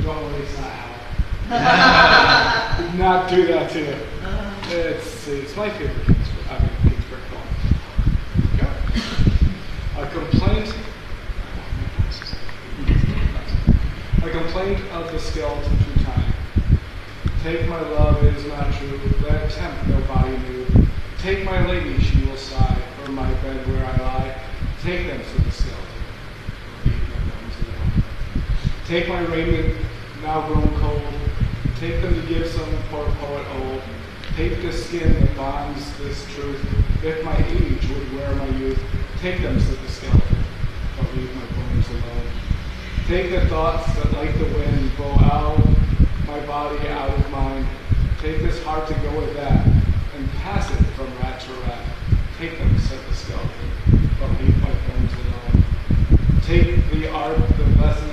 Don't worry, it's not Al. Did not do that to you. It's my favorite Ginsberg poem. Okay. A complaint of the skeleton through time. Take my love, it is not true. Let it tempt no body new. Take my lady, she will sigh, for my bed where I lie. Take them, said the skeleton. Take my raiment, now grown cold. Take them to give some poor poet old. Take the skin that bonds this truth. If my age would wear my youth, take them, said the skeleton, but leave my bones alone. Take the thoughts that like the wind blow out my body, out of mind. Take this heart to go with that, and pass it from rat to rat. Take them, said the skeleton, but leave my bones alone. Take the art, the lessons